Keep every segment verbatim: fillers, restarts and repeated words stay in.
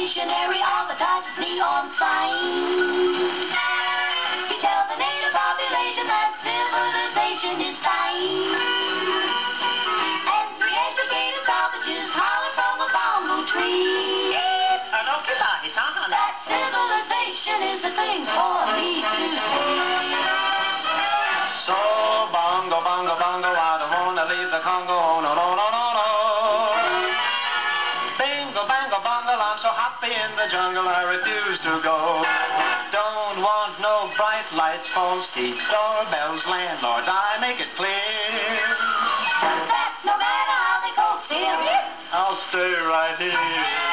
missionary advertises neon signs. He tells the native population that civilization is dying. And three educated savages holler from a bamboo tree. That civilization is the thing for me to see. So, bongo, bongo, bongo, I don't wanna leave the Congo, no, no, no, no, no. Bingo, bango, bongo, I'm so happy in the jungle, I refuse to go. Don't want no bright lights, phones, teeth, doorbells, landlords, I make it clear. That no matter how they coax him, I'll stay right here.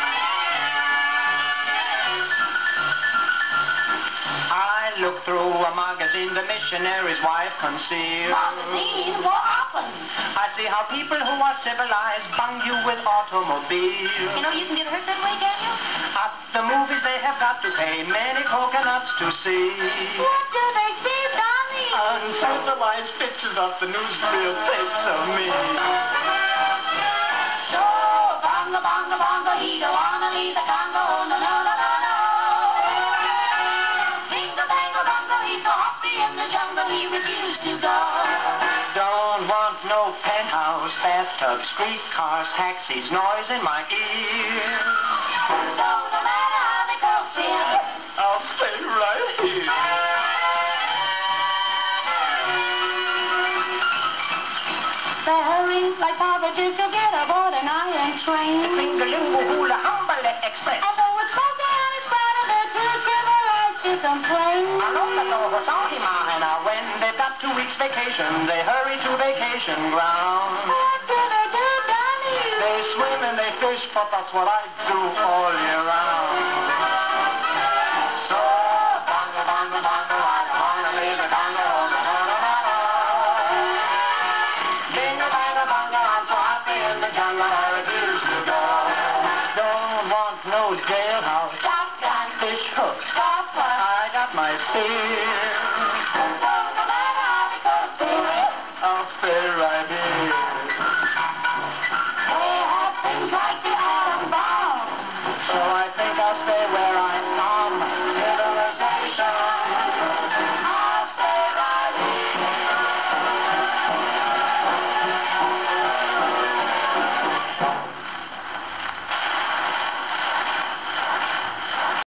I look through a magazine the missionary's wife concealed. Magazine, what happened? I see how people who are civilized bung you with automobiles. You know you can get hurt that way, can you? At the movies they have got to pay many coconuts to see. What do they see, Donnie? Uncivilized pictures of the newsreel tapes of me. So, bongo, bongo, bongo, he don't wanna leave the Congo, no, no, no, no, no. Bingo, bango, bongo, he's so happy in the jungle, he refused to go. Don't want no penthouse, bathtubs, streetcars, taxis, noise in my ear. So, no matter how they coax him, I'll stay right here. they hurry like partridges to get aboard an iron train. Hula Humble Express. And though it's cozy and it's crowded, they're too civilized to complain. When they've got two weeks vacation, they hurry to vacation ground. What do they do, Donnie? They swim and they fish, but that's what I do all year round. So, bongo, bongo, bongo, I don't wanna leave the Congo, no, no, no, no, no. Bingo, bango, bongo, I'm so happy in the jungle, I refuse to go. Don't want no jailhouse, Shotgun, fish hooks, stopper. I got my spear.